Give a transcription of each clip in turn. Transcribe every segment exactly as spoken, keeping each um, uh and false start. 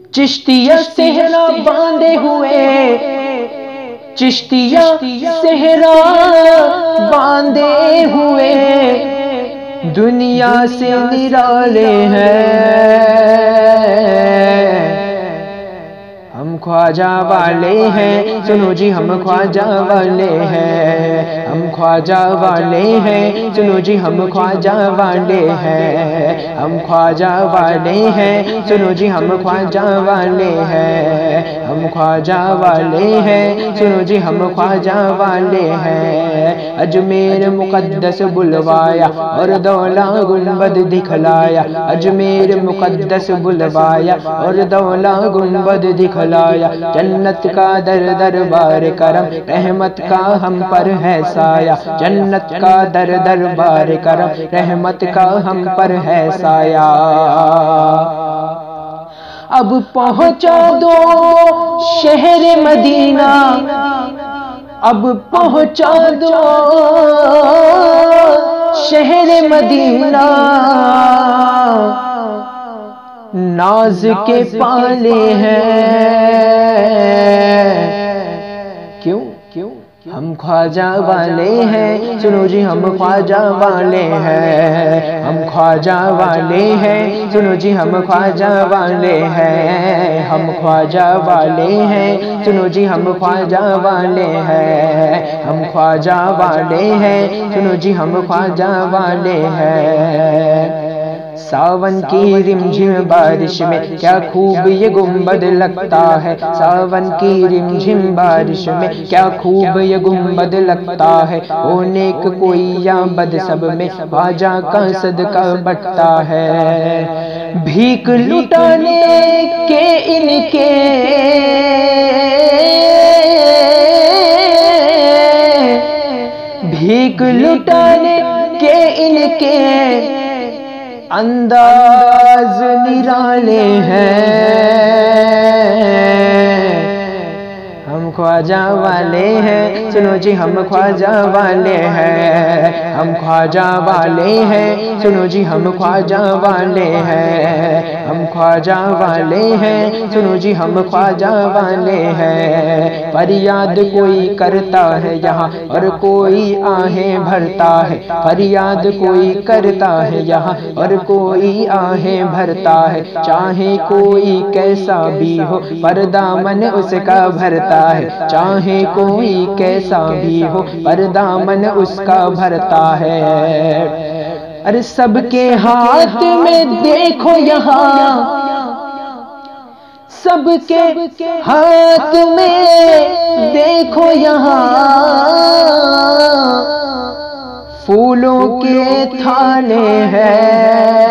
چشتیہ صحرا باندھے ہوئے، چشتیہ صحرا باندھے ہوئے دنیا سے نرالے ہیں، ہم خواجہ والے ہیں، سنو جی ہم خواجہ والے ہیں، ہم خواجہ والے ہیں، سنو جی ہم خواجہ والے ہیں، ہم خواجہ والے ہیں، سنو جی ہم خواجہ والے ہیں، ہم خواجہ والے ہیں، سنو جی ہم خواجہ والے ہیں۔ اجمیر مقدس بلوایا اور دولا گنبد دکھلایا، اجمیر مقدس بلوایا اور دولا گنبد دکھلایا، جنت کا در دربار کرم رحمت کا ہم پر ہے سایہ، جنت کا در دربار کرم رحمت کا ہم پر ہے سایہ۔ اب پہنچا دو شہر مدینہ، اب پہنچا دو شہر مدینہ، ناز کے پالے ہیں، کیوں کیوں ہم خواجہ والے ہیں، سنو جی ہم خواجہ والے ہیں، ہم خواجہ والے ہیں، سنو جی ہم خواجہ والے ہیں، ہم خواجہ والے ہیں، سنو جی ہم خواجہ والے ہیں، ہم خواجہ والے ہیں، سنو جی ہم خواجہ والے ہیں۔ ساون کی رمجھم بارش میں کیا خوب یہ گنبد لگتا ہے، ساون کی رمجھم بارش میں کیا خوب یہ گنبد لگتا ہے، او نیک کوئی یا بد سب میں خواجہ کا صدقہ بٹتا ہے۔ بھیک لٹانے کے ان کے بھیک لٹانے کے ان کے انداز نرالے ہیں، ہم خواجہ والے ہیں، سنو جی ہم خواجہ والے ہیں، ہم خواجہ والے ہیں، سنو جی ہم خواجہ والے ہیں، ہم خواجہ والے ہیں، سنو جی ہم خواجہ والے ہیں۔ فریاد کوئی کرتا ہے یہاں اور کوئی آہیں بھرتا ہے، فریاد کوئی کرتا ہے یہاں اور کوئی آہیں بھرتا ہے، چاہے کوئی کیسا بھی ہو پر دامن اس کا بھرتا ہے، چاہے کوئی کیسا بھی ہو پر دامن اس کا بھرتا ہے۔ ارے سب کے ہاتھ میں دیکھو یہاں، سب کے ہاتھ میں دیکھو یہاں پھولوں کے تھالے ہیں،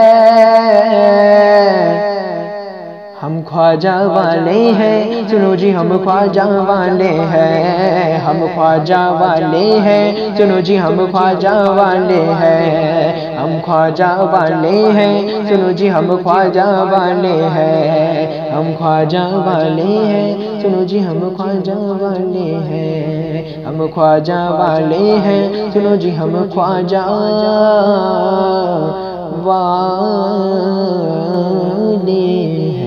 ہم خواجہ والے ہیں، سنو جی ہم خواجہ والے ہیں، ہم خواجہ والے ہیں، سنو جی ہم خواجہ والے ہیں، ہم خواجہ والے ہیں، سنو جی ہم خواجہ والے ہیں، ہم خواجہ والے ہیں، سنو جی ہم خواجہ والے ہیں، ہم خواجہ والے ہیں، سنو جی ہم خواجہ والے ہیں۔